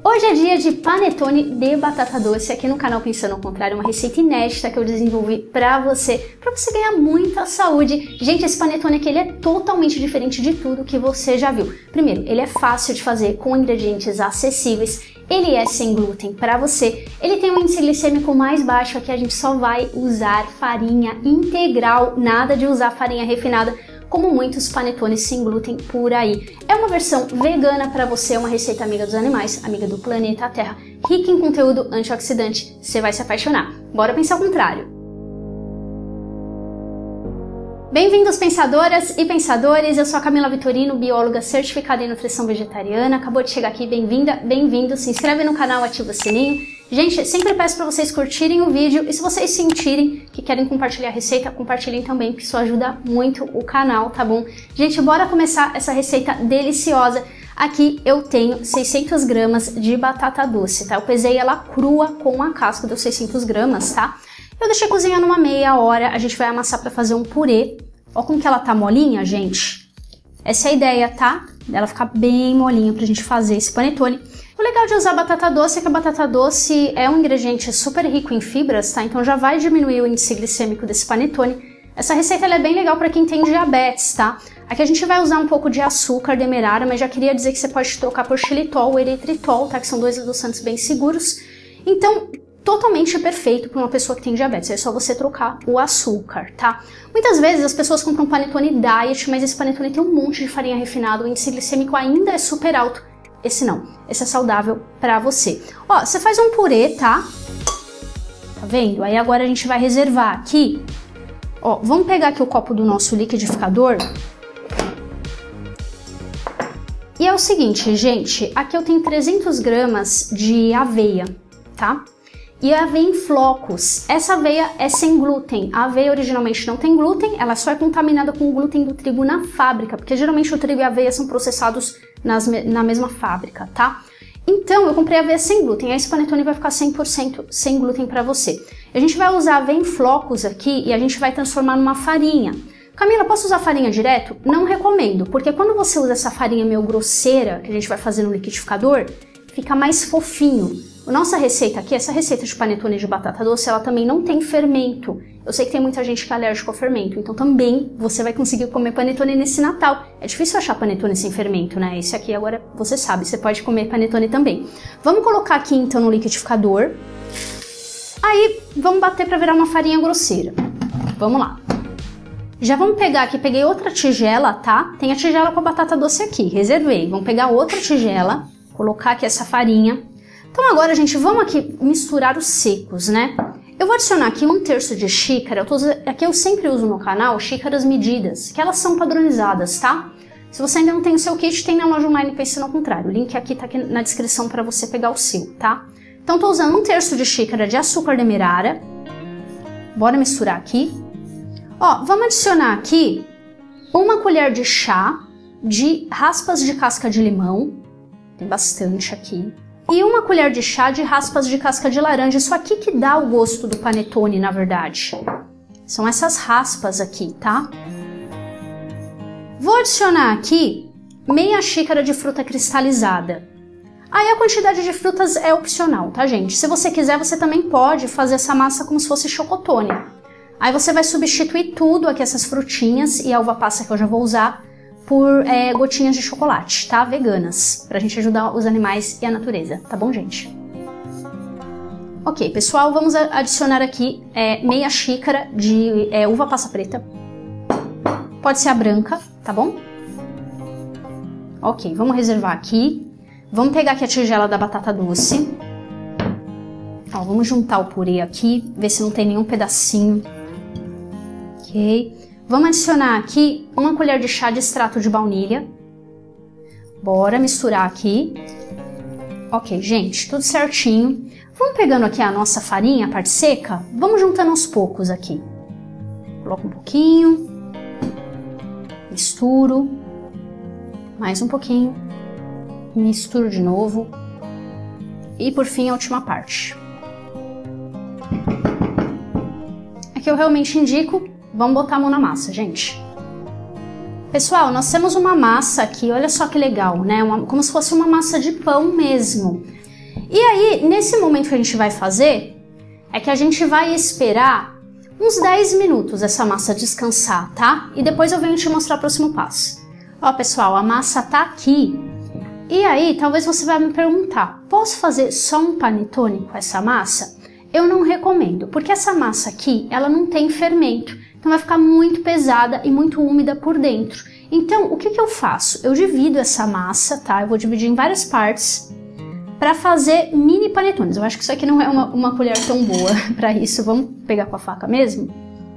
Hoje é dia de panetone de batata doce aqui no canal Pensando ao Contrário, uma receita inédita que eu desenvolvi pra você ganhar muita saúde. Gente, esse panetone aqui ele é totalmente diferente de tudo que você já viu. Primeiro, ele é fácil de fazer com ingredientes acessíveis, ele é sem glúten pra você, ele tem um índice glicêmico mais baixo, aqui a gente só vai usar farinha integral, nada de usar farinha refinada, como muitos panetones sem glúten por aí. É uma versão vegana para você, uma receita amiga dos animais, amiga do planeta Terra, rica em conteúdo antioxidante, você vai se apaixonar. Bora pensar ao contrário. Bem-vindos pensadoras e pensadores, eu sou a Camila Vitorino, bióloga certificada em nutrição vegetariana, acabou de chegar aqui, bem-vinda, bem-vindo, se inscreve no canal, ativa o sininho. Gente, sempre peço para vocês curtirem o vídeo e se vocês sentirem que querem compartilhar a receita, compartilhem também, porque isso ajuda muito o canal, tá bom? Gente, bora começar essa receita deliciosa. Aqui eu tenho 600 gramas de batata doce, tá? Eu pesei ela crua com a casca, deu 600 gramas, tá? Eu deixei cozinhar numa meia hora, a gente vai amassar para fazer um purê. Ó como que ela tá molinha, gente. Essa é a ideia, tá? Ela ficar bem molinha pra gente fazer esse panetone. O legal de usar batata doce é que a batata doce é um ingrediente super rico em fibras, tá? Então já vai diminuir o índice glicêmico desse panetone. Essa receita ela é bem legal para quem tem diabetes, tá? Aqui a gente vai usar um pouco de açúcar demerara, mas já queria dizer que você pode trocar por xilitol ou eritritol, tá? Que são dois adoçantes bem seguros. Então, totalmente perfeito para uma pessoa que tem diabetes, é só você trocar o açúcar, tá? Muitas vezes as pessoas compram panetone diet, mas esse panetone tem um monte de farinha refinada, o índice glicêmico ainda é super alto. Esse não, esse é saudável pra você. Ó, você faz um purê, tá? Tá vendo? Aí agora a gente vai reservar aqui. Ó, vamos pegar aqui o copo do nosso liquidificador. E é o seguinte, gente, aqui eu tenho 300 gramas de aveia, tá? E a aveia em flocos. Essa aveia é sem glúten. A aveia originalmente não tem glúten, ela só é contaminada com o glúten do trigo na fábrica, porque geralmente o trigo e a aveia são processados na mesma fábrica, tá? Então eu comprei aveia sem glúten, aí esse panetone vai ficar 100% sem glúten para você. A gente vai usar aveia em flocos aqui e a gente vai transformar numa farinha. Camila, posso usar farinha direto? Não recomendo, porque quando você usa essa farinha meio grosseira, que a gente vai fazer no liquidificador, fica mais fofinho. A nossa receita aqui, essa receita de panetone de batata doce, ela também não tem fermento. Eu sei que tem muita gente que é alérgica ao fermento, então também você vai conseguir comer panetone nesse Natal. É difícil achar panetone sem fermento, né? Esse aqui agora você sabe, você pode comer panetone também. Vamos colocar aqui então no liquidificador. Aí vamos bater para virar uma farinha grosseira. Vamos lá. Já vamos pegar aqui, peguei outra tigela, tá? Tem a tigela com a batata doce aqui, reservei. Vamos pegar outra tigela, colocar aqui essa farinha. Então agora, gente, vamos aqui misturar os secos, né? Eu vou adicionar aqui 1/3 de xícara, aqui eu sempre uso no canal xícaras medidas, que elas são padronizadas, tá? Se você ainda não tem o seu kit, tem na loja online Pensando ao Contrário, o link aqui tá aqui na descrição para você pegar o seu, tá? Então tô usando 1/3 de xícara de açúcar demerara, bora misturar aqui. Ó, vamos adicionar aqui 1 colher de chá de raspas de casca de limão, tem bastante aqui. E 1 colher de chá de raspas de casca de laranja, isso aqui que dá o gosto do panetone, na verdade. São essas raspas aqui, tá? Vou adicionar aqui meia xícara de fruta cristalizada. Aí a quantidade de frutas é opcional, tá, gente? Se você quiser, você também pode fazer essa massa como se fosse chocotone. Aí você vai substituir tudo aqui, essas frutinhas e a uva passa que eu já vou usar, por gotinhas de chocolate, tá? Veganas, pra gente ajudar os animais e a natureza, tá bom, gente? Ok, pessoal, vamos adicionar aqui meia xícara de uva passa preta. Pode ser a branca, tá bom? Ok, vamos reservar aqui. Vamos pegar aqui a tigela da batata doce. Ó, vamos juntar o purê aqui, ver se não tem nenhum pedacinho. Ok. Vamos adicionar aqui 1 colher de chá de extrato de baunilha. Bora misturar aqui. Ok, gente, tudo certinho. Vamos pegando aqui a nossa farinha, a parte seca, vamos juntando aos poucos aqui. Coloco um pouquinho. Misturo. Mais um pouquinho. Misturo de novo. E por fim a última parte. Aqui eu realmente indico. Vamos botar a mão na massa, gente. Pessoal, nós temos uma massa aqui, olha só que legal, né? Como se fosse uma massa de pão mesmo. E aí, nesse momento que a gente vai fazer, é que a gente vai esperar uns 10 minutos essa massa descansar, tá? E depois eu venho te mostrar o próximo passo. Ó, pessoal, a massa tá aqui. E aí, talvez você vai me perguntar, posso fazer só um panetone com essa massa? Eu não recomendo, porque essa massa aqui, ela não tem fermento. Então vai ficar muito pesada e muito úmida por dentro. Então, o que eu faço? Eu divido essa massa, tá? Eu vou dividir em várias partes para fazer mini panetones. Eu acho que isso aqui não é uma colher tão boa para isso. Vamos pegar com a faca mesmo?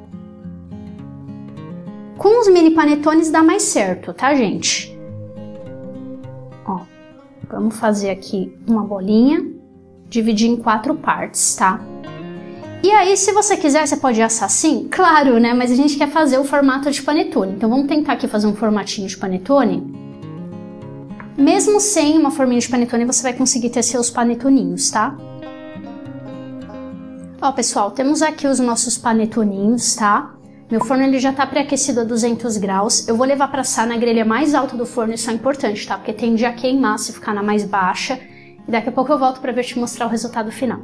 Com os mini panetones dá mais certo, tá, gente? Ó, vamos fazer aqui uma bolinha, dividir em 4 partes, tá? E aí, se você quiser, você pode assar assim? Claro, né? Mas a gente quer fazer o formato de panetone. Então vamos tentar aqui fazer um formatinho de panetone. Mesmo sem uma forminha de panetone, você vai conseguir ter seus panetoninhos, tá? Ó, pessoal, temos aqui os nossos panetoninhos, tá? Meu forno ele já tá pré-aquecido a 200 graus. Eu vou levar para assar na grelha mais alta do forno, isso é importante, tá? Porque tende a queimar se ficar na mais baixa. E daqui a pouco eu volto para te mostrar o resultado final.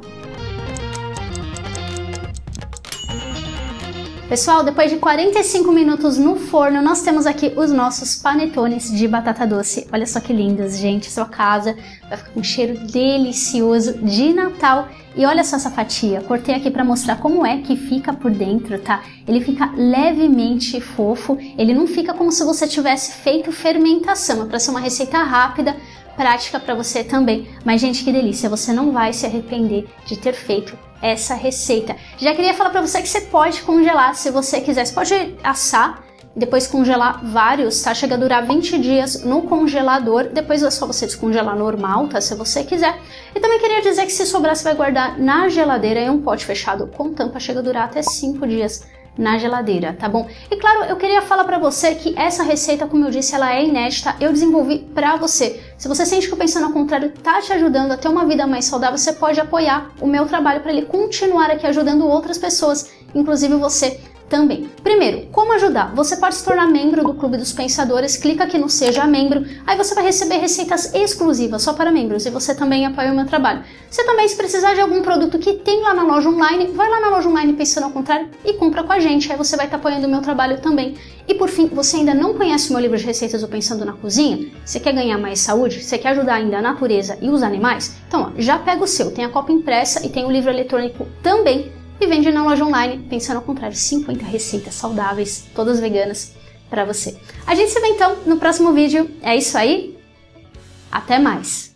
Pessoal, depois de 45 minutos no forno, nós temos aqui os nossos panetones de batata doce. Olha só que lindos, gente. Sua casa vai ficar com um cheiro delicioso de Natal. E olha só essa fatia. Cortei aqui para mostrar como é que fica por dentro, tá? Ele fica levemente fofo. Ele não fica como se você tivesse feito fermentação. É para ser uma receita rápida, prática para você também. Mas, gente, que delícia. Você não vai se arrepender de ter feito essa receita. Já queria falar para você que você pode congelar se você quiser. Você pode assar e depois congelar vários, tá? Chega a durar 20 dias no congelador. Depois é só você descongelar normal, tá? Se você quiser. E também queria dizer que se sobrar, você vai guardar na geladeira em um pote fechado com tampa. Chega a durar até 5 dias na geladeira, tá bom? E claro, eu queria falar pra você que essa receita, como eu disse, ela é inédita, eu desenvolvi pra você. Se você sente que o Pensando ao Contrário tá te ajudando a ter uma vida mais saudável, você pode apoiar o meu trabalho para ele continuar aqui ajudando outras pessoas, inclusive você também. Primeiro, como ajudar? Você pode se tornar membro do Clube dos Pensadores, clica aqui no Seja Membro, aí você vai receber receitas exclusivas só para membros e você também apoia o meu trabalho. Você também, se precisar de algum produto que tem lá na loja online, vai lá na loja online Pensando ao Contrário e compra com a gente, aí você vai estar apoiando o meu trabalho também. E por fim, você ainda não conhece o meu livro de receitas do Pensando na Cozinha? Você quer ganhar mais saúde? Você quer ajudar ainda a natureza e os animais? Então, ó, já pega o seu, tem a cópia impressa e tem o livro eletrônico também. E vende na loja online, Pensando ao Contrário, 50 receitas saudáveis, todas veganas, para você. A gente se vê então no próximo vídeo. É isso aí, até mais!